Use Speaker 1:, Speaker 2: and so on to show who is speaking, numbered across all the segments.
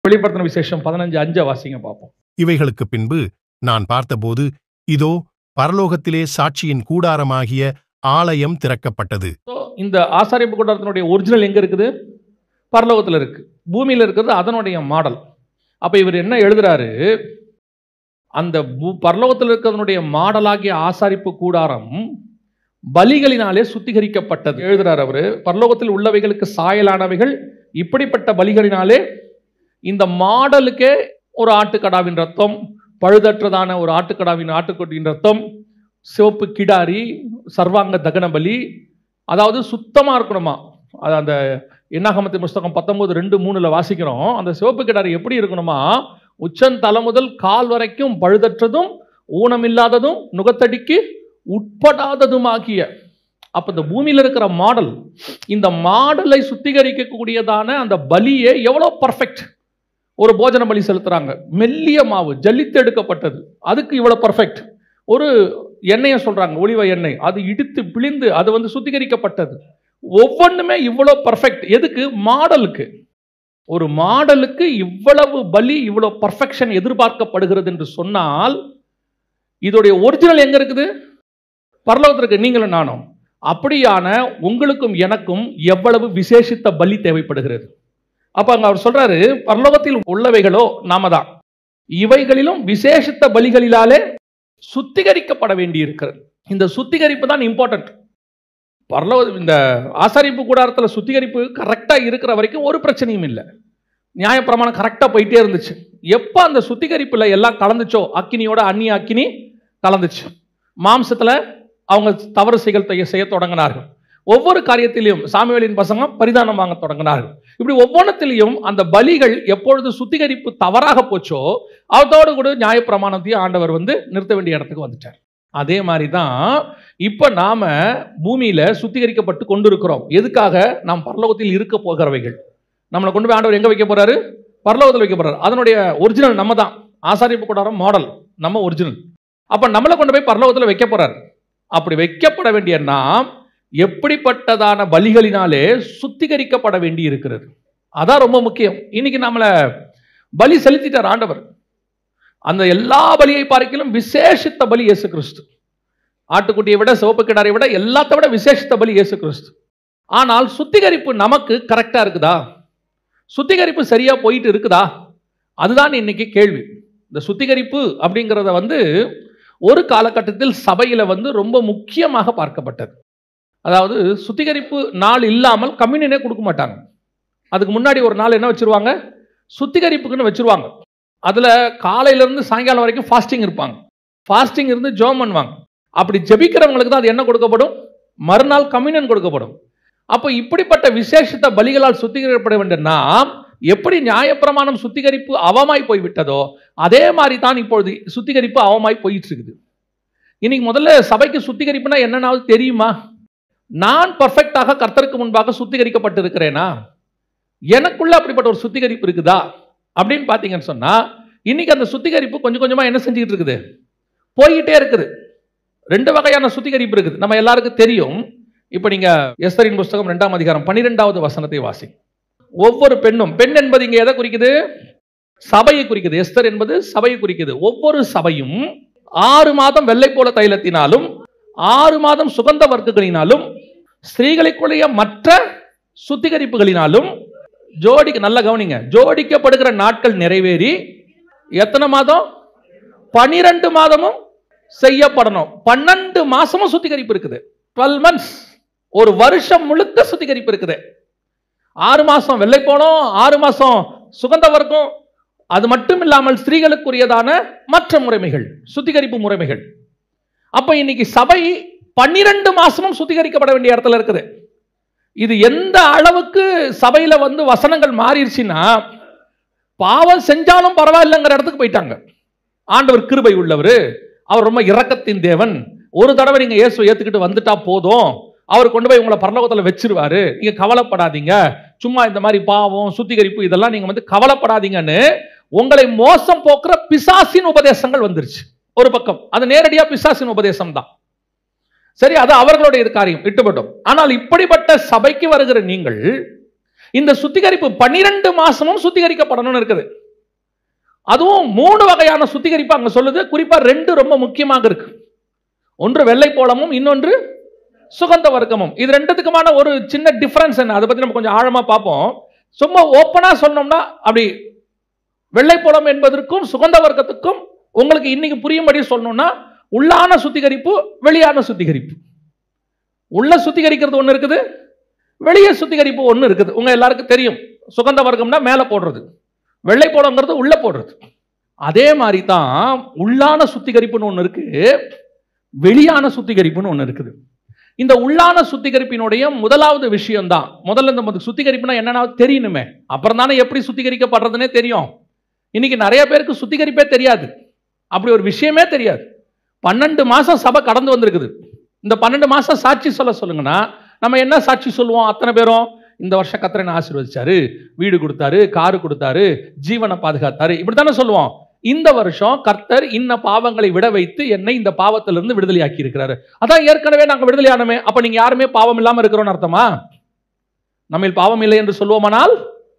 Speaker 1: வெளிப்படுத்தின விசேஷம் 15:5 வாசிங்க பார்ப்போம்.
Speaker 2: இவைகளுக்கு பின்பு நான் பார்த்தபோது இதோ பரலோகத்திலே சாட்சியின் கூடாரமாகிய ஆலயம் திறக்கப்பட்டது.
Speaker 1: இந்த ஆசாரிப்பு கூடாரத்தினுடைய ஒரிஜினல் எங்க இருக்குது? பரலோகத்தில் இருக்கு. பூமியில் இருக்கிறது அதனுடைய மாடல். அப்ப இவர் என்ன எழுதுறாரு? அந்த பரலோகத்தில் இருக்கிறதனுடைய மாடலாகிய ஆசாரிப்பு கூடாரம் பலிகளினாலே சுத்திகரிக்கப்பட்டது எழுதுறார் அவரு. பரலோகத்தில் உள்ளவைகளுக்கு சாயலானவைகள் இப்படிப்பட்ட பலிகளினாலே இந்த மாடலுக்கே ஒரு ஆட்டுக்கடாவின் ரத்தம், பழுதற்றதான ஒரு ஆட்டுக்கொட்டியின் ரத்தம், சிவப்பு கிடாரி, சர்வாங்க தகன பலி, அதாவது சுத்தமா இருக்கணுமா. அது அந்த என்னாகமத்தின் புஸ்தகம் 19:2-3 வாசிக்கிறோம். அந்த சிவப்பு கிடாரி எப்படி இருக்கணுமா? உச்சந்தலை முதல் கால் வரைக்கும் பழுதற்றதும் ஊனமில்லாததும் நுகத்தடிக்கு உட்படாததுமாகிய. அப்ப இந்த பூமியில் இருக்கிற மாடல், இந்த மாடலை சுத்திகரிக்கக்கூடியதான அந்த பலியே எவ்வளவு பர்ஃபெக்ட். ஒரு போஜன பலி செலுத்துறாங்க, மெல்லிய மாவு ஜல்லித்து எடுக்கப்பட்டது, அதுக்கு இவ்வளவு பர்ஃபெக்ட். ஒரு எண்ணெயை சொல்றாங்க, ஒலிவ எண்ணெய், அது இடித்து பிழிந்து அது சுத்திகரிக்கப்பட்டது. ஒவ்வொன்றுமே இவ்வளவு பர்ஃபெக்ட். எதுக்கு? மாடலுக்கு. ஒரு மாடலுக்கு இவ்வளவு பலி, இவ்வளவு பர்ஃபெக்ஷன் எதிர்பார்க்கப்படுகிறது என்று சொன்னால் இதோடைய ஒரிஜினல் எங்க இருக்குது? பரலோகத்தில் இருக்கு. நீங்களும் நானும் அப்படியான உங்களுக்கும் எனக்கும் எவ்வளவு விசேஷித்த பலி தேவைப்படுகிறது. அப்ப அங்க அவர் சொல்றாரு, பரலோகத்தில் உள்ளவைகளோ நாம தான், இவைகளிலும் விசேஷித்த பலிகளிலாலே சுத்திகரிக்கப்பட வேண்டி இருக்கிறது. இந்த சுத்திகரிப்பு தான் இம்பார்ட்டன்ட். பரலோக இந்த ஆசாரிப்பு கூடாரத்தில் சுத்திகரிப்பு கரெக்டா இருக்கிற வரைக்கும் ஒரு பிரச்சனையும் இல்லை. நியாயப்பிரமாணம் கரெக்டா போயிட்டே இருந்துச்சு. எப்ப அந்த சுத்திகரிப்புல எல்லாம் கலந்துச்சோ, அக்கினியோட அந்நிய அக்கினி கலந்துச்சு, மாம்சத்துல அவங்க தவறு செய்ய தொடங்கினார்கள். ஒவ்வொரு காரியத்திலையும் சாமுவேலின் பசங்க பரிதானம் வாங்க தொடங்கினார்கள். இப்படி ஒவ்வொன்றத்திலையும் அந்த பலிகள் எப்பொழுது சுத்திகரிப்பு தவறாக போச்சோ அதோடு கூட நியாயப்பிரமாணத்தையும் ஆண்டவர் நிறுத்த வேண்டிய இடத்துக்கு வந்துட்டார். அதே மாதிரி தான் இப்ப நாம பூமியில சுத்திகரிக்கப்பட்டு கொண்டிருக்கிறோம். எதுக்காக? நாம் பரலோகத்தில் இருக்க போகிறவைகள். நம்மளை கொண்டு போய் ஆண்டவர் எங்க வைக்க போறாரு? பரலோகத்தில் வைக்க போறாரு. அதனுடைய ஒரிஜினல் நம்ம தான். ஆசாரிப்பு கூடாரம் மாடல் நம்ம ஒரிஜினல். அப்ப நம்மளை கொண்டு போய் பரலோகத்தில் வைக்க போறாரு. அப்படி வைக்கப்பட வேண்டிய நாம் எப்படிப்பட்டதான பலிகளினாலே சுத்திகரிக்கப்பட வேண்டி இருக்கிறது. அதான் ரொம்ப முக்கியம். இன்னைக்கு நம்மள பலி செலுத்திட்டார் ஆண்டவர். அந்த எல்லா பலியை பார்க்கிலும் விசேஷித்த பலி இயேசு கிறிஸ்து. ஆட்டுக்குட்டியை விட, சிவப்பு கிடாரை விட, எல்லாத்த விட விசேஷித்த பலி இயேசு கிறிஸ்து. ஆனால் சுத்திகரிப்பு நமக்கு கரெக்டா இருக்குதா? சுத்திகரிப்பு சரியா போயிட்டு இருக்குதா? அதுதான் இன்னைக்கு கேள்வி. இந்த சுத்திகரிப்பு அப்படிங்கிறத ஒரு காலகட்டத்தில் சபையில ரொம்ப முக்கியமாக பார்க்கப்பட்டது. அதாவது சுத்திகரிப்பு நாள் இல்லாமல் கம்யூனியனே கொடுக்க மாட்டாங்க. அதுக்கு முன்னாடி ஒரு நாள் என்ன வச்சிருவாங்க? சுத்திகரிப்புக்குன்னு வச்சிருவாங்க. அதுல காலையில இருந்து சாயங்காலம் வரைக்கும் ஃபாஸ்டிங் இருப்பாங்க. ஃபாஸ்டிங் இருந்து ஜெபம் பண்ணுவாங்க. அப்படி ஜெபிக்கிறவங்களுக்கு தான் அது என்ன கொடுக்கப்படும்? மறுநாள் கம்யூனியன் கொடுக்கப்படும். அப்போ இப்படிப்பட்ட விசேஷித்த பலிகளால் சுத்திகரிக்கப்பட வேண்டும். நாம் எப்படி நியாயப்பிரமாணம் சுத்திகரிப்பு அவமாய் போய்விட்டதோ அதே மாதிரி தான் இப்பொழுது சுத்திகரிப்பு அவமாய் போயிட்டு இருக்குது. இன்னைக்கு முதல்ல சபைக்கு சுத்திகரிப்புனா என்னன்னாவது தெரியுமா? நான் பர்ஃபெக்டாக கர்த்தருக்கு முன்பாக சுத்திகரிக்கப்பட்டு இருக்கிறேனா? எனக்குள்ள அப்படிப்பட்ட ஒரு சுத்திகரிப்பு இருக்குதா அப்படின்னு பாத்தீங்கன்னு சொன்னா, இன்னைக்கு அந்த சுத்திகரிப்பு கொஞ்சம் கொஞ்சமா என்ன செஞ்சுக்கிட்டு இருக்குது? போய்கிட்டே இருக்குது. 2 வகையான சுத்திகரிப்பு இருக்குது, நம்ம எல்லாருக்கும் தெரியும். இப்ப நீங்க எஸ்தரின் புஸ்தகம் 2ஆம் அதிகாரம் 12வது வசனத்தை வாசி. ஒவ்வொரு பெண்ணும், பெண் என்பது இங்க எதை குறிக்குது? சபையை குறிக்குது. எஸ்தர் என்பது சபையை குறிக்குது. ஒவ்வொரு சபையும் 6 மாதம் வெள்ளை போல தைலத்தினாலும் 6 மாதம் சுகந்த வர்க்கங்களினாலும் ஸ்திரீகளுக்குரிய மற்ற சுத்திகரிப்புகளினாலும் நல்ல கவனிங்க, ஜோடிக்கப்படுகிற நாட்கள் நிறைவேறி எத்தனை மாதம்? 12 மாதமும் செய்யப்படணும். 12 மாசமும் சுத்திகரிப்பு இருக்குது. 12 months, ஒரு வருஷம் முழுக்க சுத்திகரிப்பு இருக்குது. 6 மாசம் வெள்ளை போனோம், 6 மாசம் சுகந்த வர்க்கம். அது மட்டும் இல்லாமல் ஸ்திரீகளுக்குரியதான மற்ற முறைமைகள், சுத்திகரிப்பு முறைமைகள். அப்ப இன்னைக்கு சபை 12 மாசமும் சுத்திகரிக்கப்பட வேண்டிய இடத்துல இருக்குது. இது எந்த அளவுக்கு சபையில வசனங்கள் மாறிடுச்சுன்னா, பாவம் செஞ்சாலும் பரவாயில்லைங்கிற இடத்துக்கு போயிட்டாங்க. ஆண்டவர் கிருபை உள்ளவர், அவர் ரொம்ப இரக்கத்தின் தேவன். ஒரு தடவை நீங்க இயேசுவை ஏத்துக்கிட்டு வந்துட்டா போதும், அவர் கொண்டு போய் உங்களை பரலோகத்தில் வச்சிருவாரு, நீங்க கவலைப்படாதீங்க, சும்மா இந்த மாதிரி பாவம் சுத்திகரிப்பு இதெல்லாம் நீங்க கவலைப்படாதீங்கன்னு உங்களை மோசம் போக்குற பிசாசின் உபதேசங்கள் வந்துருச்சு. ஒரு பக்கம் அது நேரடியா பிசாசின் உபதேசம் தான். சரி, அது அவர்களுடைய காரியம், விட்டுவிட்டோம். ஆனால் இப்படிப்பட்ட சபைக்கு வருகிற நீங்கள் இந்த சுத்திகரிப்பு 12 மாசமும் சுத்திகரிக்கப்படணும்னு இருக்குது. அதுவும் 3 வகையான சுத்திகரிப்பு அங்க சொல்லுது. குறிப்பா 2 ரொம்ப முக்கியமாக இருக்கு. ஒன்று வெள்ளை போளமும், இன்னொன்று சுகந்த வர்க்கமும். இது ரெண்டுத்துக்குமான ஒரு சின்ன டிஃபரன்ஸ் என்ன, அதை பத்தி நம்ம கொஞ்சம் ஆழமா பார்ப்போம். சும்மா ஓப்பனா சொன்னோம்னா, அப்படி வெள்ளை போளம் என்பதற்கும் சுகந்த வர்க்கத்துக்கும் உங்களுக்கு இன்னைக்கு புரியும்படி சொல்லணும்னா, உள்ளான சுத்திகரிப்பு, வெளியான சுத்திகரிப்பு. உள்ள சுத்திகரிக்கிறது ஒன்று இருக்குது, வெளியே சுத்திகரிப்பு ஒன்று இருக்குது. உங்க எல்லாருக்கும் தெரியும், சுகந்த வர்க்கம்னா மேலே போடுறது, வெள்ளை போளங்கிறது உள்ள போடுறது. அதே மாதிரி தான் உள்ளான சுத்திகரிப்புன்னு ஒன்று இருக்கு, வெளியான சுத்திகரிப்புன்னு ஒன்று இருக்குது. இந்த உள்ளான சுத்திகரிப்பினுடைய முதலாவது விஷயம் தான், முதல்ல இந்த சுத்திகரிப்புனா என்னன்னா தெரியணுமே, அப்புறம் தானே எப்படி சுத்திகரிக்கப்படுறதுனே தெரியும். இன்னைக்கு நிறைய பேருக்கு சுத்திகரிப்பே தெரியாது, அப்படி ஒரு விஷயமே தெரியாது. 12 மாசம் சபை கடந்து வந்திருக்குது. இந்த 12 மாசம் சாட்சி சொல்லுங்கன்னா நம்ம என்ன சாட்சி சொல்லுவோம்? அத்தனை பேரும் இந்த வருஷம் கர்த்தர் என்னை ஆசீர்வதிச்சாரு, வீடு கொடுத்தாரு, காரு கொடுத்தாரு, ஜீவனை பாதுகாத்தாரு, இப்படித்தானே சொல்லுவோம். இந்த வருஷம் கர்த்தர் இன்ன பாவங்களை விட வைத்து என்னை இந்த பாவத்திலிருந்து விடுதலை ஆக்கி இருக்கிறாரு. அதான் ஏற்கனவே நாங்கள் விடுதலை ஆனமே. அப்ப நீங்க யாருமே பாவம் இல்லாம இருக்கிறோம்னு அர்த்தமா? நம்ம பாவம் இல்லை என்று சொல்லுவோமானால்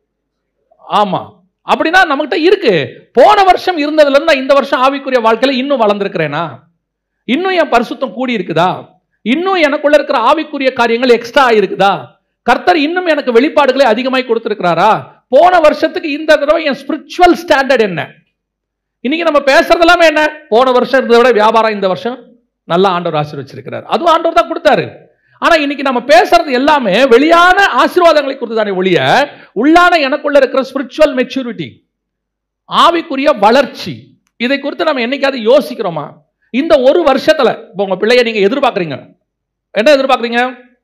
Speaker 1: ஆமா. அப்படின்னா நம்மகிட்ட இருக்கு. போன வருஷம் இருந்ததுல இருந்து இந்த வருஷம் ஆவிக்குரிய வாழ்க்கையில இன்னும் வளர்ந்திருக்கிறேனா? இன்னும் என் பரிசுத்தம் கூடி இருக்குதா? இன்னும் எனக்குள்ள இருக்கிற ஆவிக்குரிய காரியங்கள் எக்ஸ்ட்ரா ஆயிருக்குதா? கர்த்தர் இன்னும் எனக்கு வெளிப்பாடுகளை அதிகமாய் கொடுத்திருக்கிறாரா? போன வருஷத்துக்கு இந்த தடவை என் ஸ்பிரிச்சுவல் ஸ்டாண்டர்ட் என்ன? இன்னைக்கு நம்ம பேசுறது எல்லாமே என்ன? போன வருஷம் இருந்ததை விட வியாபாரம் இந்த வருஷம் நல்லா ஆண்டவர் ஆசீர்வதிச்சிருக்கிறார், அதுவும் ஆண்டவர் தான் கொடுத்தாரு. ஆனா இன்னைக்கு நம்ம பேசுறது எல்லாமே வெளியான ஆசீர்வாதங்களை குறித்து தானே ஒழிய, உள்ளான எனக்குள்ள இருக்கிற ஸ்பிரிச்சுவல் மெச்சூரிட்டி, ஆவிக்குரிய வளர்ச்சி, இதை குறித்து நம்ம என்னைக்காவது யோசிக்கிறோமா? இந்த ஒரு வருஷத்துல உங்க பிள்ளைய நீங்க எதிர்பார்க்குறீங்க, என்ன எதிர்பார்க்குறீங்க?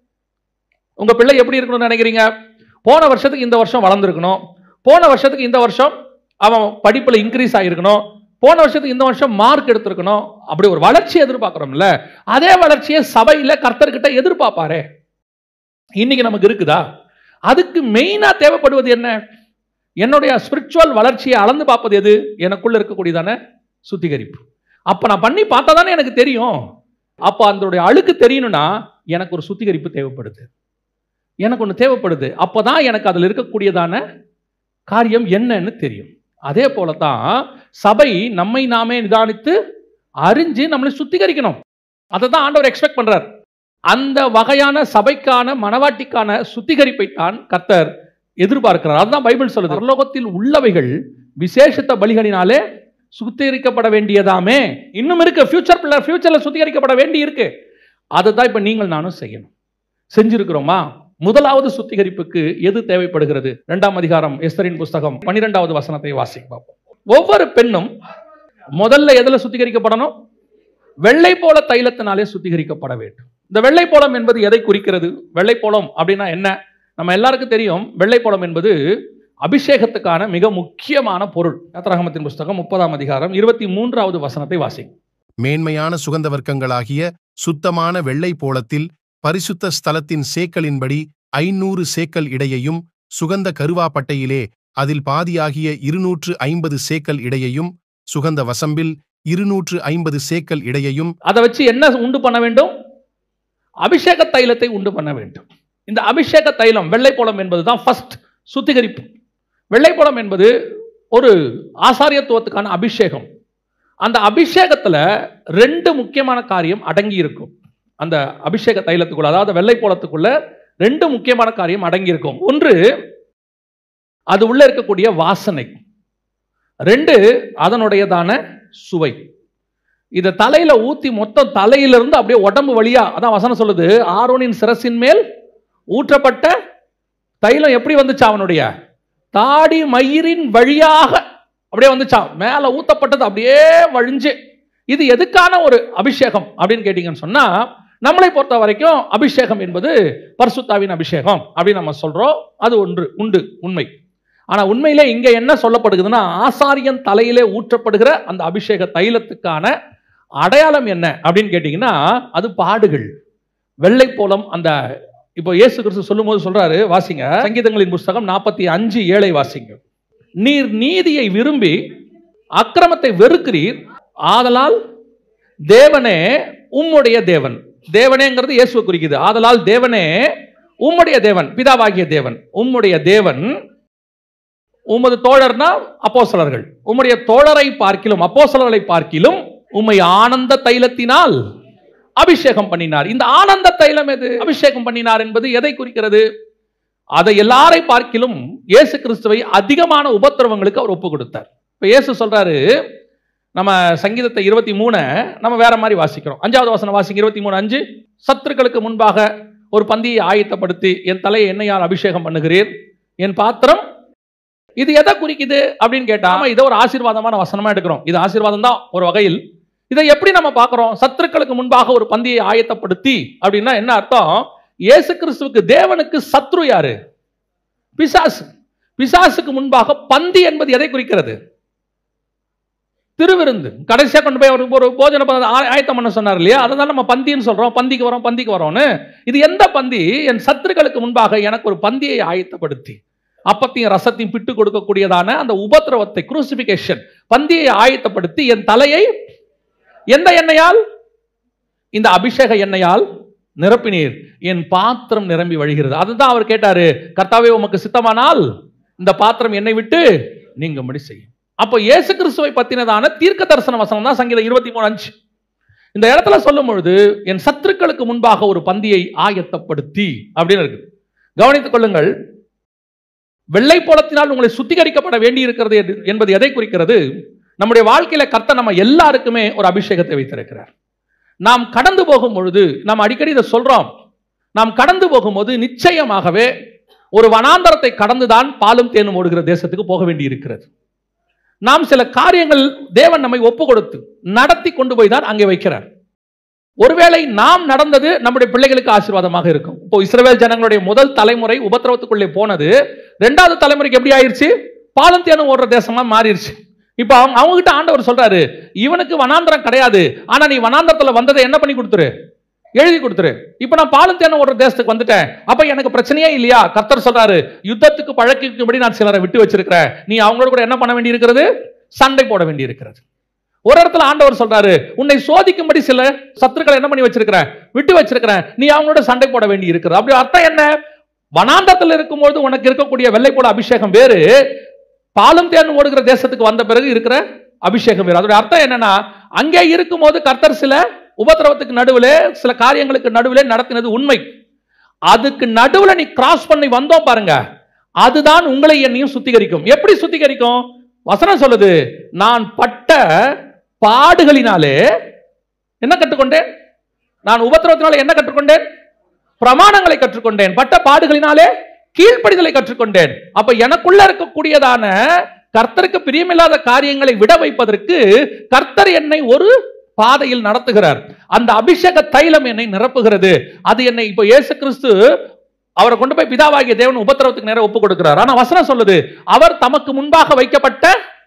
Speaker 1: உங்க பிள்ளை எப்படி இருக்கணும்னு நினைக்கிறீங்க? போன வருஷத்துக்கு இந்த வருஷம் வளர்ந்துருக்கணும், போன வருஷத்துக்கு இந்த வருஷம் அவன் படிப்புல இன்க்ரீஸ் ஆகிருக்கணும், போன வருஷத்துக்கு இந்த வருஷம் மார்க் எடுத்திருக்கணும். அப்படி ஒரு வளர்ச்சி எதிர்பார்க்கிறோம்ல, அதே வளர்ச்சியை சபையில கர்த்தர்கிட்ட எதிர்பார்ப்பாரே. இன்னைக்கு நமக்கு இருக்குதா? அதுக்கு மெயினா தேவைப்படுவது என்ன? என்னுடைய ஸ்பிரிச்சுவல் வளர்ச்சியை அளந்து பார்ப்பது எது? எனக்குள்ள இருக்கக்கூடியதான சுத்திகரிப்பு. அப்ப நான் பண்ணி பார்த்தா தானே எனக்கு தெரியும். அப்ப அதனுடைய அழுக்கு தெரியணும்னா எனக்கு ஒரு சுத்திகரிப்பு தேவைப்படுது, எனக்கு ஒன்று தேவைப்படுது. அப்பதான் எனக்கு அதில் இருக்கக்கூடியதான காரியம் என்னன்னு தெரியும். அதே போலதான் சபை நம்மை நாமே நிதானித்து அறிஞ்சு நம்மளை சுத்திகரிக்கணும். அதை தான் ஆண்டவர் எக்ஸ்பெக்ட் பண்றார். அந்த வகையான சபைக்கான மனவாட்டிக்கான சுத்திகரிப்பை தான் கர்த்தர் எதிர்பார்க்கிறார். அதுதான் பைபிள் சொல்லுது, பரலோகத்தில் உள்ளவைகள் விசேஷத்த பலிகளினாலே சுத்திகரிக்கப்பட வேண்டியதாமே. இன்னும் இருக்கு, ஃபியூச்சர்ல சுத்திகரிக்கப்பட வேண்டி இருக்கு. அதை தான் இப்ப நீங்கள் நானும் செய்யணும். செஞ்சிருக்கிறோமா? முதலாவது சுத்திகரிப்புக்கு எது தேவைப்படுகிறது? 2ஆம் அதிகாரம் எஸ்தரின் புஸ்தகம் 12வது வசனத்தை வாசிப்போம். ஒவ்வொரு பெண்ணும் முதல்ல எதுல சுத்திகரிக்கப்படணும்? வெள்ளை போல தைலத்தினாலே சுத்திகரிக்கப்பட வேண்டும். இந்த வெள்ளை போலம் என்பது எதை குறிக்கிறது? வெள்ளை போலம் அப்படின்னா என்ன? நம்ம எல்லாருக்கும் தெரியும், வெள்ளை போலம் என்பது அபிஷேகத்துக்கான மிக முக்கியமான பொருள். யாத்திராகமத்தின் புஸ்தகம் 30ஆம் அதிகாரம் 23வது வசனத்தை வாசிக்கும்.
Speaker 2: மேன்மையான சுகந்த வர்க்கங்களாகிய சுத்தமான வெள்ளை போளத்தில் பரிசுத்த ஸ்தலத்தின் சேக்கலின்படி 500 சேக்கல் இடையையும், சுகந்த கருவாப்பட்டையிலே அதில் பாதியாகிய 250 சேக்கல் இடையையும், சுகந்த வசம்பில் 250 சேக்கல் இடையையும்.
Speaker 1: அதை வச்சு என்ன உண்டு பண்ண வேண்டும்? அபிஷேக தைலத்தை உண்டு பண்ண வேண்டும். இந்த அபிஷேக தைலம் வெள்ளை போலம் என்பதுதான் ஃபர்ஸ்ட் சுத்திகரிப்பு. வெள்ளை போலம் என்பது ஒரு ஆசாரியத்துவத்துக்கான அபிஷேகம். அந்த அபிஷேகத்துல 2 முக்கியமான காரியம் அடங்கி இருக்கும். அந்த அபிஷேக தைலத்துக்குள்ள, அதாவது வெள்ளை போலத்துக்குள்ள 2 முக்கியமான காரியம் அடங்கி இருக்கும். ஒன்று, அது உள்ள இருக்கக்கூடிய வாசனை. 2, அதனுடையதான சுவை. இதை தலையில ஊத்தி மொத்தம் தலையிலிருந்து அப்படியே உடம்பு வழியா, அதான் வசனம் சொல்லுது, ஆரோனின் சிரசின் மேல் ஊற்றப்பட்ட தைலம் எப்படி வந்துச்சா? அவனுடைய தாடி மயிரின் வழியாக அப்படியே வந்துச்சா, மேல ஊத்தப்பட்டது அப்படியே வழிஞ்சு. இது எதுக்கான ஒரு அபிஷேகம் அப்படின்னு கேட்டீங்கன்னு சொன்னா, நம்மளை பொறுத்த வரைக்கும் அபிஷேகம் என்பது பரிசுத்தாவின் அபிஷேகம் அப்படின்னு நம்ம சொல்றோம். அது ஒன்று உண்டு, உண்மை. ஆனா உண்மையிலே இங்க என்ன சொல்லப்படுகிறதுன்னா, ஆசாரியன் தலையிலே ஊற்றப்படுகிற அந்த அபிஷேக தைலத்துக்கான அடையாளம் என்ன அப்படின்னு கேட்டீங்கன்னா, அது பாடுகள். வெள்ளை போலம். அந்த இப்போ இயேசு கிறிஸ்து சொல்லும் போது சொல்றாரு, வாசிங்க சங்கீதங்களின் புஸ்தகம் 45:7 வாசிங்க. நீர் நீதியை விரும்பி அக்கிரமத்தை வெறுக்கிறீர், ஆதலால் தேவனே உம்முடைய தேவன். தேவனேங்கிறது இயேசுவை குறிக்குது. ஆதலால் தேவனே உம்முடைய தேவன், பிதாவாகிய தேவன், உம்முடைய தேவன், உமது தோழர்னா அப்போஸ்தலர்கள், உம்முடைய தோழரை பார்க்கிலும் அப்போஸ்தலர்களை பார்க்கிலும் உம்மை ஆனந்த தைலத்தினால் அபிஷேகம் பண்ணினார். இந்த ஆனந்த தைலம் எது? அபிஷேகம் பண்ணினார் என்பது எதை குறிக்கிறது? அதை எல்லாரை பார்க்கிலும் இயேசு கிறிஸ்துவை அதிகமான உபத்திரவங்களுக்கு அவர் ஒப்பு கொடுத்தார். இப்ப இயேசு சொல்றாரு, நம்ம சங்கீதத்தை 23 நம்ம வேற மாதிரி வாசிக்கிறோம். 5வது வசனம் வாசிங்க. 23:5. சத்துருக்களுக்கு முன்பாக ஒரு பந்தியை ஆயத்தப்படுத்தி என் தலையை எண்ணெயால் அபிஷேகம் பண்ணுகிறீர், என் பாத்திரம். இது எதை குறிக்குது அப்படின்னு கேட்டா, இதை ஒரு ஆசீர்வாதமான வசனமா எடுக்கிறோம். இது ஆசீர்வாதம் தான் ஒரு வகையில். இதை எப்படி நம்ம பார்க்கிறோம்? சத்துருக்களுக்கு முன்பாக ஒரு பந்தியை ஆயத்தப்படுத்தி அப்படின்னா என்ன அர்த்தம்? இயேசு கிறிஸ்துவுக்கு, தேவனுக்கு சத்ரு யாரு? பிசாசு. பிசாசுக்கு முன்பாக பந்தி என்பது எதை குறிக்கிறது? திருவிருந்து. கடைசியா கொண்டு போய் ஒரு போஜன ஆயத்தம் பண்ண சொன்னார் இல்லையா? அதான் நம்ம பந்தின்னு சொல்றோம். பந்திக்கு வரோம்னு. இது எந்த பந்தி? என் சத்துருக்களுக்கு முன்பாக எனக்கு ஒரு பந்தியை ஆயத்தப்படுத்தி அப்பத்தையும் ரசத்தையும் பிட்டு கொடுக்கக்கூடியதான அந்த உபத்திரவத்தை, குரூசிபிகேஷன் பந்தியை ஆயத்தப்படுத்தி என் தலையை எந்த எண்ணெயால்? இந்த அபிஷேக எண்ணெயால் நிரப்பினீர், என் பாத்திரம் நிரம்பி வழிகிறது. அதுதான் அவர் கேட்டாரு, கர்த்தாவே உமக்கு சித்தமானால் இந்த பாத்திரம் என்னை விட்டு நீங்கும்படி செய்யும். அப்போ இயேசு கிறிஸ்துவை பத்தினதான தீர்க்க தரிசன வசனம் தான் சங்கீதம் 23:5. இந்த இடத்துல சொல்லும் பொழுது என் சத்துருக்களுக்கு முன்பாக ஒரு பந்தியை ஆயத்தப்படுத்தி அப்படின்னு இருக்கு. கவனித்துக் கொள்ளுங்கள். வெள்ளை போலத்தினால் உங்களை சுத்திகரிக்கப்பட வேண்டி இருக்கிறது என்பது எதை குறிக்கிறது? நம்முடைய வாழ்க்கையில கர்த்தர் நம்ம எல்லாருக்குமே ஒரு அபிஷேகத்தை வைத்திருக்கிறார். நாம் கடந்து போகும் பொழுது, நாம் அடிக்கடி இதை சொல்றோம், நாம் கடந்து போகும்போது நிச்சயமாகவே ஒரு வனாந்தரத்தை கடந்துதான் பாலும் தேனும் ஓடுகிற தேசத்துக்கு போக வேண்டி இருக்கிறது. நாம் சில காரியங்கள் தேவன் நம்மை ஒப்பு கொடுத்து நடத்தி கொண்டு போய் தான் அங்கே வைக்கிறார். ஒருவேளை நாம் நடந்தது நம்முடைய பிள்ளைகளுக்கு ஆசீர்வாதமாக இருக்கும். இப்போ இஸ்ரவேல் ஜனங்களுடைய முதல் தலைமுறை உபத்திரவத்துக்குள்ளே போனது, 2வது தலைமுறைக்கு எப்படி ஆயிருச்சு? பாலும் தேனும் ஓடுற தேசமா மாறிடுச்சு. இப்ப அவங்க கிட்ட ஆண்டவர் சொல்றாரு, இவனுக்கு வனாந்தரம் கிடையாது, ஆனா நீ வனாந்தரத்துல வந்ததை என்ன பண்ணி கொடுத்துரு? எழுதி கொடுத்துரு. இப்ப நான் பாலும் தேனும் ஓடுற தேசத்துக்கு வந்துட்டேன், அப்ப எனக்கு பிரச்சனையே இல்லையா? கர்த்தர் சொல்றாரு, யுத்தத்துக்கு பழக்கிக்கும்படி நான் சிலரை விட்டு வச்சிருக்கிறேன், நீ அவங்களோட கூட என்ன பண்ண வேண்டி இருக்கிறது? சண்டை போட வேண்டி இருக்கிறது. ஒரு இடத்துல ஆண்டவர் சொல்றாரு, உன்னை சோதிக்கும்படி சில சத்துருக்களை என்ன பண்ணி வச்சிருக்கிறேன்? விட்டு வச்சிருக்கிறேன், நீ அவங்களோட சண்டை போட வேண்டி இருக்கிறது. அப்படி அர்த்தம் என்ன? வனாந்தரத்தில் இருக்கும்போது உனக்கு இருக்கக்கூடிய வெள்ளை போல அபிஷேகம் வேறு, பாலும் தேனும் ஓடுகிற தேசத்துக்கு வந்த பிறகு இருக்கிற அபிஷேகம் வேறு. அதோட அர்த்தம் என்னன்னா, அங்கே இருக்கும் போது கர்த்தர் சில உபத்திரவத்துக்கு நடுவில், சில காரியங்களுக்கு நடுவில் நடத்தினது உண்மை. அதுக்கு நடுவில் நீ கிராஸ் பண்ணி வந்தோம் பாருங்க, அதுதான் உங்களை என்னையும் சுத்திகரிக்கும். எப்படி சுத்திகரிக்கும்? வசனம் சொல்லுது, நான் பட்ட பாடுகளினாலே என்ன கற்றுக்கொண்டேன்? நான் உபத்திரவத்தினாலே என்ன கற்றுக்கொண்டேன்? பிரமாணங்களை கற்றுக்கொண்டேன். பட்ட பாடுகளினாலே கீழ்ப்படிதலை கற்றுக்கொண்டேன். அப்ப எனக்குள்ள இருக்கக்கூடியதான கர்த்தருக்கு பிரியமில்லாத காரியங்களை விட வைப்பதற்கு கர்த்தர் என்னை ஒரு பாதையில் நடத்துகிறார். அந்த அபிஷேக தைலம் என்னை நிரப்புகிறது. அது என்னை, இப்ப இயேசு கிறிஸ்து அவரை கொண்டு போய் பிதாவாகிய தேவன் உபத்திரவத்துக்கு நேரம் ஒப்பு கொடுக்கிறார். ஆனா வசனம் சொல்லுது, அவர் தமக்கு முன்பாக வைக்கப்பட்ட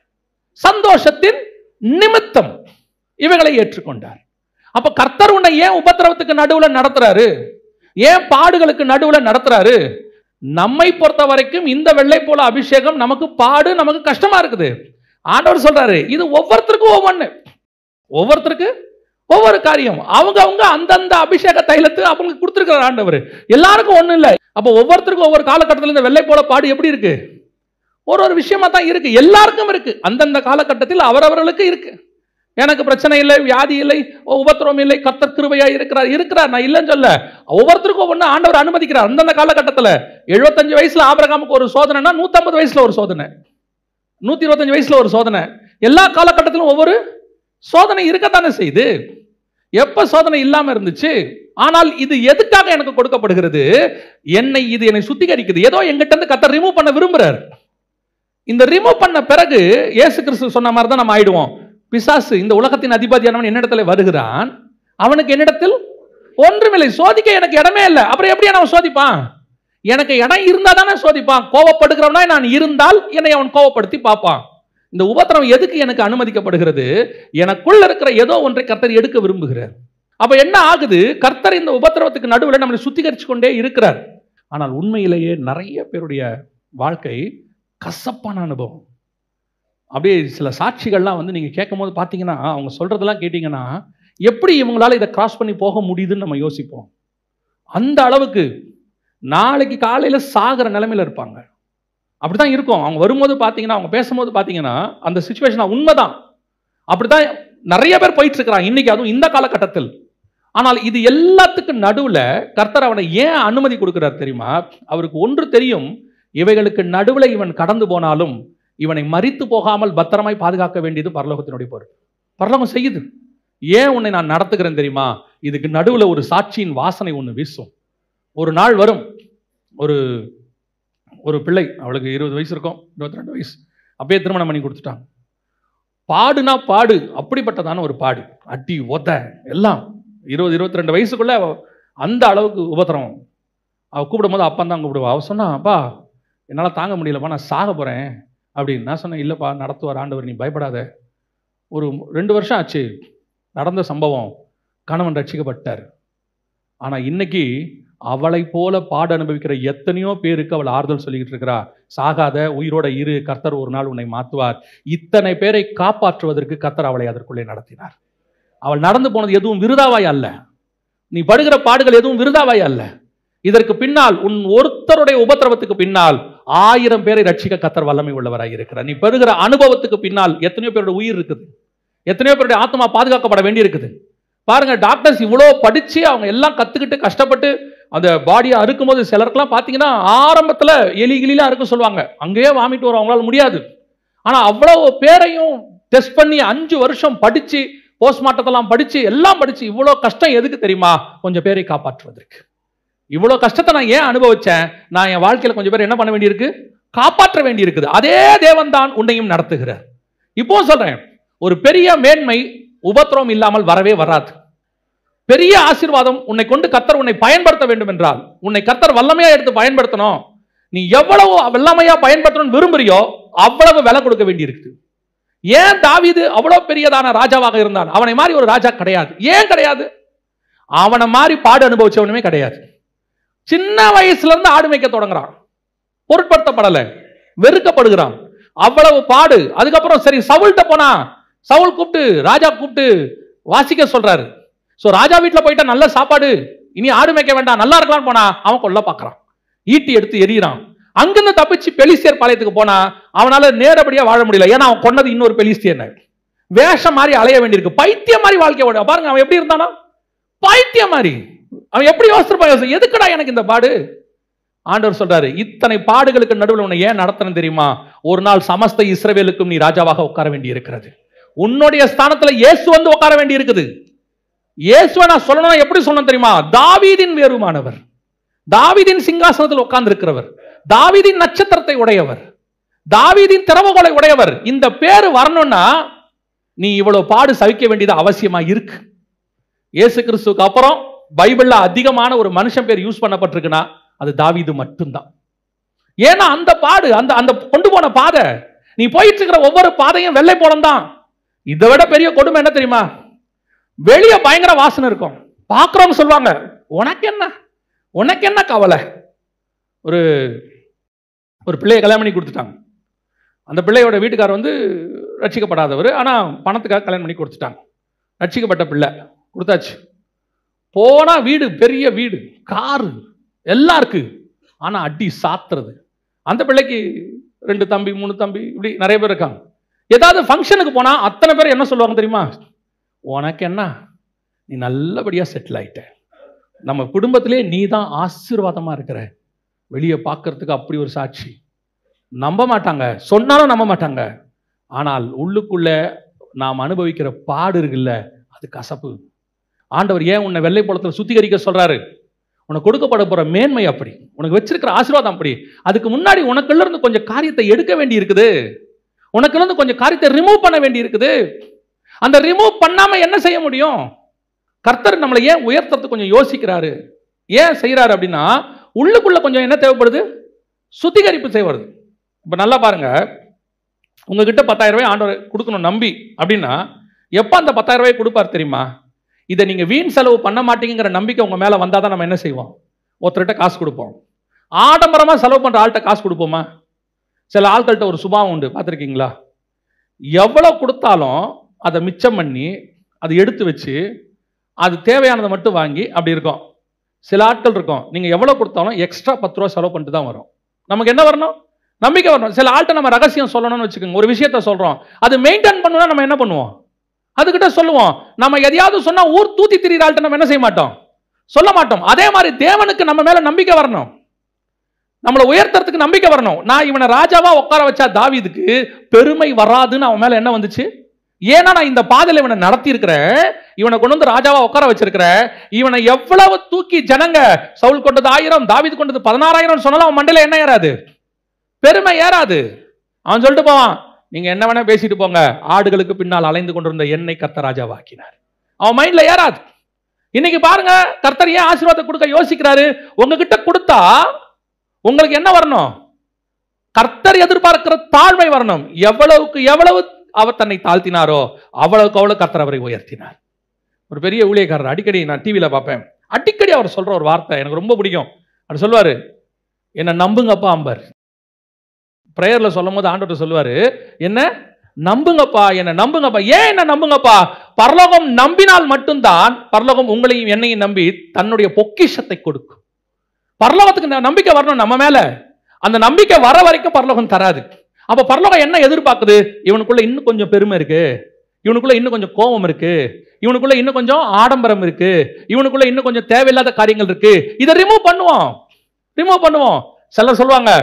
Speaker 1: சந்தோஷத்தின் நிமித்தம் இவைகளை ஏற்றுக்கொண்டார். அப்ப கர்த்தர் உன்னை ஏன் உபத்திரவத்துக்கு நடுவுல நடத்துறாரு? ஏன் பாடுகளுக்கு நடுவுல நடத்துறாரு? நம்மை பொறுத்த வரைக்கும் இந்த வெள்ளை போல அபிஷேகம் நமக்கு பாடு, நமக்கு கஷ்டமா இருக்குது. ஆண்டவர் சொல்றாரு, இது ஒவ்வொருத்தருக்கும் ஒவ்வொருத்தருக்கு ஒவ்வொரு காரியம். அவங்க அந்தந்த அபிஷேக தைலத்து அவங்களுக்கு கொடுத்திருக்கிறார் ஆண்டவர். எல்லாருக்கும் ஒண்ணு இல்லை. அப்ப ஒவ்வொருத்தருக்கும் ஒவ்வொரு காலகட்டத்தில் இந்த வெள்ளை போல பாடு எப்படி இருக்கு? ஒரு விஷயமா தான் இருக்கு. எல்லாருக்கும் இருக்கு. அந்தந்த காலகட்டத்தில் அவரவர்களுக்கு இருக்கு. எனக்கு பிரச்சனை இல்லை, வியாதி இல்லை, உபத்திரவம் இல்லை, கர்த்தர் கிருபையா இருக்கிறார். நான் இல்லைன்னு சொல்ல. ஒவ்வொருத்தருக்கும் ஒவ்வொன்று ஆண்டவர் அனுமதிக்கிறார். அந்தந்த காலகட்டத்தில் 75 வயசுல ஆபிரகாமுக்கு ஒரு சோதனைனா 150 வயசுல ஒரு சோதனை, 125 வயசுல ஒரு சோதனை. எல்லா காலகட்டத்திலும் ஒவ்வொரு சோதனை இருக்கத்தானே செய்து. எப்ப சோதனை இல்லாம இருந்துச்சு? ஆனால் இது எதுக்காக எனக்கு கொடுக்கப்படுகிறது? இது என்னை சுத்திகரிக்குது. ஏதோ எங்கிட்ட இருந்து கர்த்தர் ரிமூவ் பண்ண விரும்புறார். இந்த ரிமூவ் பண்ண பிறகு இயேசு கிறிஸ்து சொன்ன மாதிரி தான் நம்ம ஆயிடுவோம். பிசாசு, இந்த உலகத்தின் அதிபதியானவன் என்னிடத்தில் வருகிறான், அவனுக்கு என்னிடத்தில் ஒன்றுமில்லை, சோதிக்க எனக்கு இடமே இல்லை. அப்புறம் எப்படி அவன் சோதிப்பான்? எனக்கு இடம் இருந்தா தானே சோதிப்பான். கோவப்படுகிறவனா நான் இருந்தால் என்னை அவன் கோவப்படுத்தி பார்ப்பான். இந்த உபத்திரவம் எதுக்கு எனக்கு அனுமதிக்கப்படுகிறது? எனக்குள்ள இருக்கிற ஏதோ ஒன்றை கர்த்தர் எடுக்க விரும்புகிறார். அப்ப என்ன ஆகுது? கர்த்தர் இந்த உபத்திரவத்துக்கு நடுவில் நம்மளை சுத்திகரிச்சு கொண்டே இருக்கிறார். ஆனால் உண்மையிலேயே நிறைய பேருடைய வாழ்க்கை கசப்பான அனுபவம். அப்படியே சில சாட்சிகள்லாம் வந்து நீங்க கேட்கும் போது பார்த்தீங்கன்னா, அவங்க சொல்றதெல்லாம் கேட்டீங்கன்னா, எப்படி இவங்களால இதை கிராஸ் பண்ணி போக முடியுதுன்னு நம்ம யோசிப்போம். அந்த அளவுக்கு நாளைக்கு காலையில சாகிற நிலைமையில இருப்பாங்க. அப்படிதான் இருக்கும். அவங்க வரும்போது பார்த்தீங்கன்னா, அவங்க பேசும்போது பார்த்தீங்கன்னா, அந்த சிச்சுவேஷன் உண்மைதான். அப்படிதான் நிறைய பேர் போயிட்டு இருக்கிறாங்க இன்னைக்கு, அதுவும் இந்த காலகட்டத்தில். ஆனால் இது எல்லாத்துக்கும் நடுவுல கர்த்தர் அவனை ஏன் அனுமதி கொடுக்கிறார் தெரியுமா? அவருக்கு ஒன்று தெரியும், இவைகளுக்கு நடுவுல இவன் கடந்து போனாலும் இவனை மரித்து போகாமல் பத்திரமாய் பாதுகாக்க வேண்டியது பரலோகத்தினுடைய பொறுப்பு. பரலோகம் செய்யுது. ஏன் உன்னை நான் நடத்துகிறேன் தெரியுமா? இதுக்கு நடுவுல ஒரு சாட்சியின் வாசனை ஒன்று வீசும். ஒரு நாள் வரும், ஒரு பிள்ளை, அவளுக்கு 20 வயசு இருக்கும், 22 வயசு, அப்பயே திருமணம் பண்ணி கொடுத்துட்டாங்க. பாடுனா பாடு, அப்படிப்பட்டதான ஒரு பாடு, அடி ஒத எல்லாம். 20-22 வயசுக்குள்ள அந்த அளவுக்கு உபத்திரம். அவள் கூப்பிடும் போது அப்பா தான் கூப்பிடுவா. அவள் சொன்னா, அப்பா என்னால் தாங்க முடியலப்பா, நான் சாக போகிறேன் அப்படின்னு. நான் சொன்னேன், இல்லைப்பா நடத்துவார் ஆண்டவர், நீ பயப்படாத. ஒரு 2 வருஷம் ஆச்சு நடந்த சம்பவம், கணவன் ரட்சிக்கப்பட்டார். ஆனால் இன்னைக்கு அவளை போல பாடு அனுபவிக்கிற எத்தனையோ பேருக்கு அவள் ஆறுதல் சொல்லிக்கிட்டு இருக்கிறா. சாகாத, உயிரோட இரு, கர்த்தர் ஒரு நாள் உன்னை மாற்றுவார். இத்தனை பேரை காப்பாற்றுவதற்கு கர்த்தர் அவளை அதற்குள்ளே நடத்தினார். அவள் நடந்து போனது எதுவும் விருதாவாய் அல்ல. நீ படுகிற பாடுகள் எதுவும் விருதாவாய் அல்ல. இதற்கு பின்னால், உன் ஒருத்தருடைய உபத்திரவத்துக்கு பின்னால் 1000 பேரை ரட்சிக்க கர்த்தர் வல்லமை உள்ளவராக இருக்கிறார். நீ பெறுகிற அனுபவத்துக்கு பின்னால் எத்தனையோ பேருடைய உயிர் இருக்குது, எத்தனையோ பேருடைய ஆத்மா பாதுகாக்கப்பட வேண்டி இருக்குது. பாருங்க, டாக்டர்ஸ் இவ்வளோ படிச்சு அவங்க எல்லாம் கத்துக்கிட்டு கஷ்டப்பட்டு அந்த பாடியை அறுக்கும் போது சிலருக்குலாம் பார்த்தீங்கன்னா ஆரம்பத்தில் எலி கிளிலாம் அறுக்க சொல்லுவாங்க, அங்கேயே வாமிட்டு வரும், அவங்களால முடியாது. ஆனால் அவ்வளவு பேரையும் டெஸ்ட் பண்ணி 5 வருஷம் படிச்சு, போஸ்ட்மார்ட்டத்தெல்லாம் படிச்சு, எல்லாம் படிச்சு, இவ்வளோ கஷ்டம் எதுக்கு தெரியுமா? கொஞ்சம் பேரை காப்பாற்றுவதற்கு. இவ்வளோ கஷ்டத்தை நான் ஏன் அனுபவிச்சேன்? நான் என் வாழ்க்கையில் கொஞ்சம் பேர் என்ன பண்ண வேண்டியிருக்கு? காப்பாற்ற வேண்டி இருக்குது. அதே தேவன் தான் உன்னையும் நடத்துகிறார். இப்போ சொல்றேன், ஒரு பெரிய மேன்மை உபத்திரவம் இல்லாமல் வரவே வராது. பெரிய ஆசீர்வாதம் உன்னை கொண்டு கர்த்தர் உன்னை பயன்படுத்த வேண்டும் என்றால், உன்னை கர்த்தர் வல்லமையா எடுத்து பயன்படுத்தணும், நீ எவ்வளவு வல்லமையா பயன்படுத்தணும்னு விரும்புறியோ அவ்வளவு விலை கொடுக்க வேண்டி இருக்குது. ஏன் தாவீது அவ்வளவு பெரியதான ராஜாவாக இருந்தான்? அவனை மாதிரி ஒரு ராஜா கிடையாது. ஏன் கிடையாது? அவனை மாதிரி பாடு அனுபவிச்சவனுமே கிடையாது. சின்ன வயசுல இருந்து ஆடு மேய்க்க தொடங்குறான், பொருட்படுத்தப்படல, வெறுக்கப்படுகிறான், அவ்வளவு பாடு. அதுக்கப்புறம் சரி சவுல்கிட்ட போனா, சவுல் கூப்பிட்டு, ராஜா கூப்பிட்டு வாசிக்க சொல்றாரு. சோ ராஜா வீட்டுல போயிட்டா நல்ல சாப்பாடு, இனி ஆடு மேய்க்க வேண்டாம், நல்லா இருக்கலாம்னு போனா அவன் கொல்ல பாக்குறான், ஈட்டி எடுத்து எறிகிறான். அங்கிருந்து தப்பிச்சு பெலிஸ்தியர் பாளையத்துக்கு போனா அவனால நேரடியா வாழ முடியல. ஏன்னா அவன் கொன்னது இன்னொரு பெலிஸ்தியன். வேஷம் மாதிரி அலைய வேண்டியிருக்கு, பைத்தியம் மாதிரி வாழ்க்கை ஓட. பாருங்க அவன் எப்படி இருந்தானா, பைத்தியம் மாதிரி. அவன் எப்படி யோசிச்சிருப்பான், எதுக்குடா எனக்கு இந்த பாடு? ஆண்டவர் சொல்றாரு, இத்தனை பாடுகளுக்கு நடுவில் உன்னை ஏன் நடத்தணும் தெரியுமா? ஒரு நாள் சமஸ்த இஸ்ரவேலுக்கும் நீ ராஜாவாக உட்கார வேண்டி இருக்கிறது. உன்னுடைய ஸ்தானத்துல இயேசு வந்து உட்கார வேண்டி இருக்குது. இயேசுவை நான் சொல்லணும், எப்படி சொல்லணும் தெரியுமா? தாவீதின் வேறுமானவர், தாவீதின் சிங்காசனத்தில் உட்கார்ந்து இருக்கிறவர், தாவீதின் நட்சத்திரத்தை உடையவர், தாவீதின் திறவுகோலை உடையவர். இந்த பேரு வரணும்னா நீ இவ்வளவு பாடு சகிக்க வேண்டியது அவசியமா இருக்கு. இயேசு கிறிஸ்துவுக்கு அப்புறம் பைபிள்ல அதிகமான ஒரு மனுஷன் பேர் யூஸ் பண்ணப்பட்டிருக்குன்னா அது தாவீது மட்டும்தான். ஏன்னா அந்த பாடு, அந்த அந்த கொண்டு போன பாதை, நீ போயிட்டு இருக்கிற ஒவ்வொரு பாதையும் வெள்ளை போலம் தான். இதை விட பெரிய கொடுமை என்ன தெரியுமா? வெளியே பயங்கர வாசனை இருக்கும், பார்க்கிறவங்க சொல்லுவாங்க, உனக்கு என்ன, உனக்கு என்ன கவலை? ஒரு பிள்ளையை கல்யாணம் பண்ணி கொடுத்துட்டாங்க. அந்த பிள்ளையோட வீட்டுக்காரர் வந்து ரட்சிக்கப்படாதவர், ஆனால் பணத்துக்காக கல்யாணம் பண்ணி கொடுத்துட்டாங்க. ரட்சிக்கப்பட்ட பிள்ளை கொடுத்தாச்சு. போனா வீடு, பெரிய வீடு, காரு எல்லாம் இருக்கு, ஆனால் அடி சாத்துறது. அந்த பிள்ளைக்கு 2 தம்பி 3 தம்பி இப்படி நிறைய பேர் இருக்காங்க. ஏதாவது ஃபங்க்ஷனுக்கு போனா அத்தனை பேர் என்ன சொல்லுவாங்க தெரியுமா? உனக்கு என்ன, நீ நல்லபடியா செட்டில் ஆயிட்ட, நம்ம குடும்பத்திலே நீ தான் ஆசீர்வாதமா இருக்கிற. வெளியே பார்க்கறதுக்கு அப்படி ஒரு சாட்சி. நம்ப மாட்டாங்க, சொன்னாலும் நம்ப மாட்டாங்க. ஆனால் உள்ளுக்குள்ள நாம் அனுபவிக்கிற பாடு இருக்குல்ல, அது கசப்பு. ஆண்டவர் ஏன் உன்னை வெள்ளை போலத்தில் சுத்திகரிக்க சொல்றாரு? உனக்கு கொடுக்கப்பட போற மேன்மை அப்படி, உனக்கு வச்சிருக்கிற ஆசீர்வாதம் அப்படி. அதுக்கு முன்னாடி உனக்குள்ள இருந்து கொஞ்சம் காரியத்தை எடுக்க வேண்டி இருக்குது, உனக்குள்ள இருந்து கொஞ்சம் காரியத்தை ரிமூவ் பண்ண வேண்டி இருக்குது. அந்த ரிமூவ் பண்ணாம என்ன செய்ய முடியும்? கர்த்தர் நம்மளை ஏன் உயர்த்துறதுக்கு கொஞ்சம் யோசிக்கிறாரு. ஏன் செய்யறாரு அப்படின்னா, உள்ளுக்குள்ள கொஞ்சம் என்ன தேவைப்படுது? சுத்திகரிப்பு செய்வது. இப்ப நல்லா பாருங்க, உங்ககிட்ட 10,000 ரூபாய் ஆண்டவர் கொடுக்கணும் நம்பி அப்படின்னா, எப்ப அந்த 10,000 ரூபாய் கொடுப்பார் தெரியுமா? இதை நீங்க வீண் செலவு பண்ண மாட்டீங்கிற நம்பிக்கை உங்க மேல வந்தாதான் நம்ம என்ன செய்வோம்? ஒருத்தர்கிட்ட காசு கொடுப்போம். ஆடம்பரமா செலவு பண்ற ஆள்கிட்ட காசு கொடுப்போமா? சில ஆட்கள்கிட்ட ஒரு சுபாவம் உண்டு, பார்த்துருக்கீங்களா? எவ்வளவு கொடுத்தாலும் அதை மிச்சம் பண்ணி அதை எடுத்து வச்சு அது தேவையானதை மட்டும் வாங்கி அப்படி இருக்கும். சில ஆட்கள் இருக்கும், நீங்க எவ்வளவு கொடுத்தாலும் எக்ஸ்ட்ரா 10 ரூபா செலவு பண்ணிட்டு தான் வரும். நமக்கு என்ன வரணும்? நம்பிக்கை வரணும். சில ஆள்கிட்ட நம்ம ரகசியம் சொல்லணும்னு வச்சுக்கோங்க, ஒரு விஷயத்த சொல்றோம், அது மெயின்டைன் பண்ணணும்னா நம்ம என்ன பண்ணுவோம்? அதுகிட்ட சொல்லுவோம். நம்ம எதையாவது சொன்னா ஊர் தூத்தி திரிகிற ஆள்கிட்ட நம்ம என்ன செய்ய மாட்டோம்? சொல்ல மாட்டோம். அதே மாதிரி தேவனுக்கு நம்ம மேல நம்பிக்கை வரணும், நம்மளை உயர்த்துறதுக்கு நம்பிக்கை வரணும். நான் இவனை ராஜாவா உட்கார வச்சா தாவீதுக்கு பெருமை வராதுன்னு அவன் மேல என்ன வந்துச்சு? ஏன்னா நான் இந்த பாதையில இவனை நடத்தி இருக்கிறேன், இவனை கொண்டு வந்து ராஜாவா உட்கார வச்சிருக்கிறேன். இவனை எவ்வளவு தூக்கி ஜனங்க, சவுல் கொண்டது 1000, தாவீது கொண்டது 16000 சொன்னாலும் அவன் மண்டையில என்ன ஏறாது? பெருமை ஏறாது. அவன் சொல்லிட்டு போவான், நீங்க என்ன வேணா பேசிட்டு போங்க, ஆடுகளுக்கு பின்னால் அலைந்து கொண்டிருந்த என்னை கர்த்தர் ராஜாவாக்கினார். அவன் மைண்ட்ல ஏறாது. இன்னைக்கு பாருங்க, கர்த்தர் ஏன் ஆசீர்வாதத்தை கொடுக்க யோசிக்கிறாரு? உங்ககிட்ட கொடுத்தா உங்களுக்கு என்ன வரணும்? கர்த்தர் எதிர்பார்க்கிற தாழ்மை வரணும். எவ்வளவுக்கு எவ்வளவு அவர் தன்னை தாழ்த்தினாரோ அவ்வளவுக்கு அவ்வளவு கர்த்தர் அவரை உயர்த்தினார். ஒரு பெரிய ஊழியக்காரர், அடிக்கடி நான் டிவியில பார்ப்பேன், அடிக்கடி அவர் சொல்ற ஒரு வார்த்தை எனக்கு ரொம்ப பிடிக்கும். அவர் சொல்லுவாரு, என்ன நம்புங்கப்பா அம்பர். பிரேயர்ல சொல்லும் போது ஆண்டவர் சொல்லுவாரு, என்ன நம்புங்கப்பா, என்ன நம்புங்கப்பா. ஏன் என்ன நம்புங்கப்பா? பரலோகம் நம்பினால் மட்டும்தான் பரலோகம் உங்களையும் என்னையும் நம்பி தன்னுடைய பொக்கிஷத்தை கொடுக்கும். பரலோகத்துக்கு நம்பிக்கை வரணும் நம்ம மேல. அந்த நம்பிக்கை வர வரைக்கும் பரலோகம் தராது. அப்ப பரலோகம் என்ன எதிர்பார்க்குது? இவனுக்குள்ள இன்னும் கொஞ்சம் பெருமை இருக்கு, இவனுக்குள்ள இன்னும் கொஞ்சம் கோபம் இருக்கு, இவனுக்குள்ள இன்னும் கொஞ்சம் ஆடம்பரம் இருக்கு, இவனுக்குள்ள இன்னும் கொஞ்சம் தேவையில்லாத காரியங்கள் இருக்கு. இதை ரிமூவ் பண்ணுவோம். சிலர் சொல்லுவாங்க,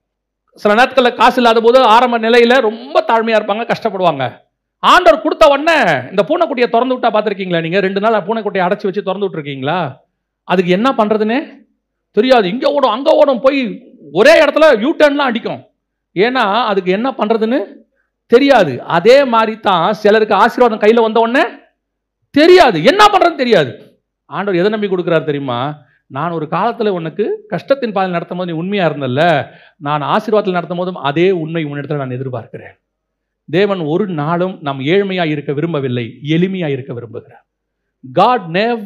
Speaker 1: சில நேரத்தில் காசு இல்லாத போது ஆரம்ப நிலையில ரொம்ப தாழ்மையா இருப்பாங்க, கஷ்டப்படுவாங்க. ஆண்டவர் கொடுத்த உடனே இந்த பூனைக்குட்டியை திறந்து விட்டா பார்த்துருக்கீங்களா? நீங்க 2 நாள் பூனைக்குட்டியை அடைச்சி வச்சு திறந்து விட்டுருக்கீங்களா? அதுக்கு என்ன பண்றதுன்னு தெரியாது. இங்க ஓடும் அங்க ஓடும், போய் ஒரே இடத்துல யூ டர்ன்லாம் அடிக்கும். ஏன்னா அதுக்கு என்ன பண்றதுன்னு தெரியாது. அதே மாதிரி தான் சிலருக்கு ஆசீர்வாதம் கையில வந்த உடனே தெரியாது, என்ன பண்றதுன்னு தெரியாது. ஆண்டவர் எதை நம்பி கொடுக்கிறார் தெரியுமா? நான் ஒரு காலத்துல உனக்கு கஷ்டத்தின் பாதையில் நடத்தும் போது நீ உண்மையா இருந்தல்ல, நான் ஆசீர்வாதத்தில் நடத்தும் போதும் அதே உண்மை உன்னிடத்தில் நான் எதிர்பார்க்கிறேன். தேவன் ஒரு நாளும் நாம் ஏழ்மையா இருக்க விரும்பவில்லை, எளிமையா இருக்க விரும்புகிறார். God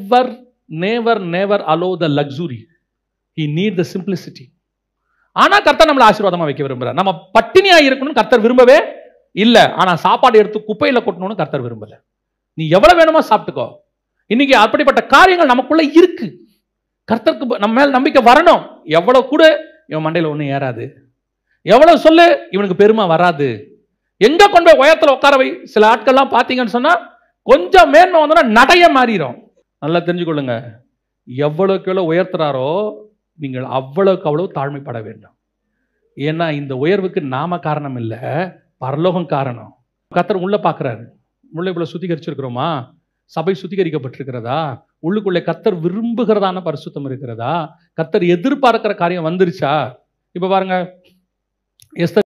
Speaker 1: never allow the luxury. He need the simplicity. ஆனா கர்த்தர் நம்மளை ஆசீர்வாதமா வைக்க விரும்புறார். நம்ம பட்டினியா இருக்கணும்னு கர்த்தர் விரும்பவே இல்லை. ஆனா சாப்பாடு எடுத்து குப்பையில கொட்டணும்னு கர்த்தர் விரும்பல. நீ எவ்வளவு வேணுமோ சாப்பிட்டுக்கோ. இன்னைக்கு அப்படிப்பட்ட காரியங்கள் நமக்குள்ள இருக்கு. கர்த்தருக்கு நம்ம மேல நம்பிக்கை வரணும். எவ்வளவு கூட இவன் மண்டையில ஒன்றும் ஏறாது, எவ்வளவு சொல்லு இவனுக்கு பெருமை வராது. எங்க கொண்டு போய் உயரத்துல உட்கார வை. சில ஆட்கள்லாம் பார்த்தீங்கன்னு சொன்னா கொஞ்சம் மேன்மை வந்தோன்னா நடைய மாறிடும். நல்லா தெரிஞ்சுக்கொள்ளுங்க, எவ்வளவுக்கு எவ்வளவு உயர்த்துறாரோ நீங்கள் அவ்வளவுக்கு அவ்வளவு தாழ்மைப்பட வேண்டும். ஏன்னா இந்த உயர்வுக்கு நாம காரணம் இல்லை, பரலோகம் காரணம். கர்த்தர் உள்ள பார்க்கிறாரு, உள்ளுக்குள்ள சுத்திகரிச்சிருக்கிறோமா? சபை சுத்திகரிக்கப்பட்டிருக்கிறதா? உள்ளுக்குள்ளே கர்த்தர் விரும்புகிறதான பரிசுத்தம் இருக்கிறதா? கர்த்தர் எதிர்பார்க்கிற காரியம் வந்துருச்சா? இப்ப பாருங்க, எஸ்தர்